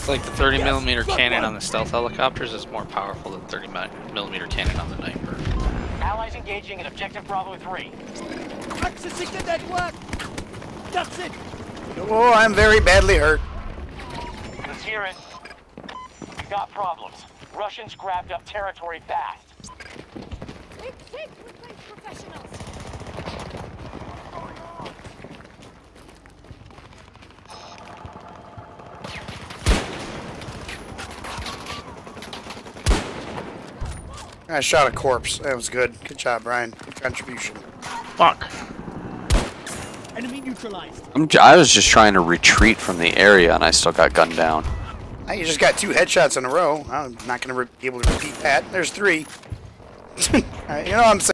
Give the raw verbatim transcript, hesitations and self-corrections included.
like the thirty millimeter cannon on the stealth helicopters is more powerful than thirty millimeter cannon on the Niper. Allies engaging in objective Bravo three. Accessing the network! That's it! Oh, I'm very badly hurt. Let's hear it. We've got problems. Russians grabbed up territory fast. We think we're like professionals. I shot a corpse. That was good. Good job, Brian. Good contribution. Fuck. Enemy neutralized. I'm j I was just trying to retreat from the area, and I still got gunned down. Now you just got two headshots in a row. I'm not going to be able to repeat that. There's three. You know what I'm saying?